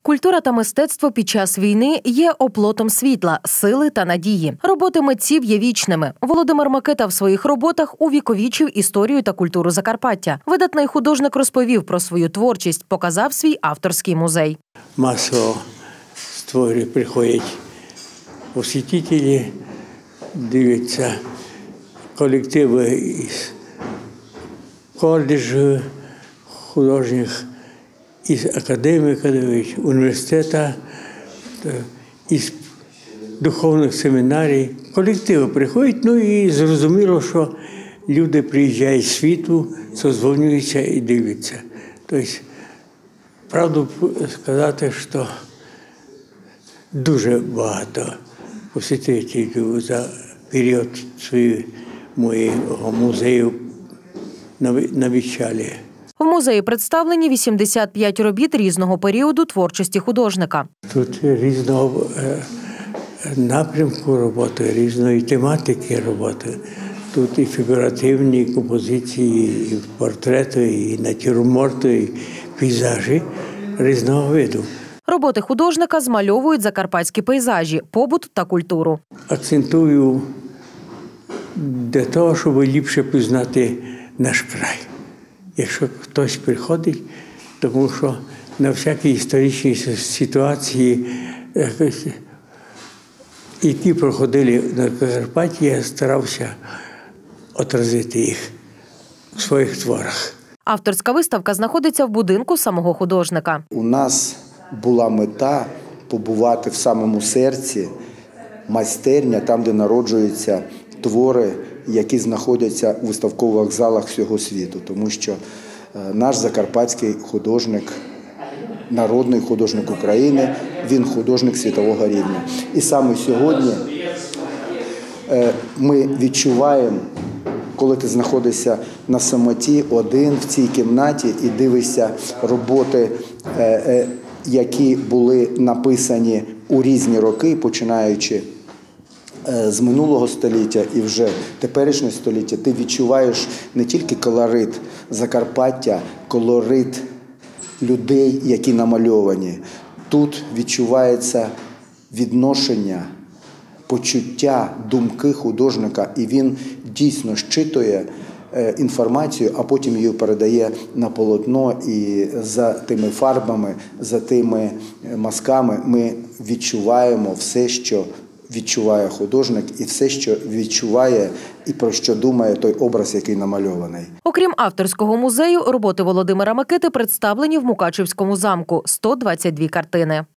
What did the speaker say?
Культура та мистецтво під час війни є оплотом світла, сили та надії. Роботи митців є вічними. Володимир Макита в своїх роботах увіковічив історію та культуру Закарпаття. Видатний художник розповів про свою творчість, показав свій авторський музей. Масово приходять посетителі, дивляться колективи із коледжів художніх, із академії, університету, із духовних семінарій. Колективи приходять, і зрозуміло, що люди приїжджають з світу, созвонюються і дивляться. Тобто, правду сказати, що дуже багато посетителів за період моєго музею навіщали. В музеї представлені 85 робіт різного періоду творчості художника. Тут різного напрямку роботи, різної тематики роботи. Тут і фігуративні композиції, і портрети, і натюрморти, і пейзажі різного виду. Роботи художника змальовують закарпатські пейзажі, побут та культуру. Акцентую для того, щоб ліпше пізнати наш край. Якщо хтось приходить, тому що на всякій історичній ситуації, які проходили на Закарпатті, я старався отразити їх у своїх творах. Авторська виставка знаходиться в будинку самого художника. У нас була мета побувати в самому серці майстерня, там, де народжуються твори, які знаходяться у виставкових залах всього світу. Тому що наш закарпатський художник, народний художник України, він художник світового рівня. І саме сьогодні ми відчуваємо, коли ти знаходишся на самоті один в цій кімнаті і дивишся роботи, які були написані у різні роки, починаючи з минулого століття і вже теперішнього століття, ти відчуваєш не тільки колорит Закарпаття, колорит людей, які намальовані. Тут відчувається відношення, почуття, думки художника, і він дійсно щитує інформацію, а потім її передає на полотно, і за тими фарбами, за тими мазками ми відчуваємо все, що відчуває художник, і все, що відчуває і про що думає той образ, який намальований. Окрім авторського музею, роботи Володимира Макити представлені в Мукачівському замку – 122 картини.